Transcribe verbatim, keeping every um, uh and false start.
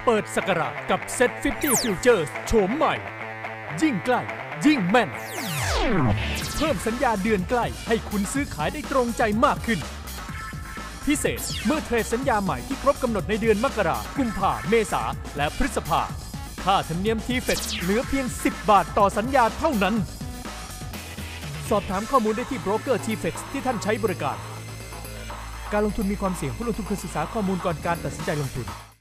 เปิดศักราชกับเซ็ตห้าสิบ Futures โฉมใหม่ยิ่งใกล้ยิ่งแม่นเพิ่มสัญญาเดือนใกล้ให้คุณซื้อขายได้ตรงใจมากขึ้นพิเศษเมื่อเทรดสัญญาใหม่ที่ครบกำหนดในเดือนมกราคมกุมภาเมษาและพฤษภาค่าธรรมเนียมทีเฟกเหลือเพียงสิบบาทต่อสัญญาเท่านั้นสอบถามข้อมูลได้ที่โบรกเกอร์ทีเฟกที่ท่านใช้บริการการลงทุนมีความเสี่ยงผู้ลงทุนควรศึกษาข้อมูลก่อนการตัดสินใจลงทุน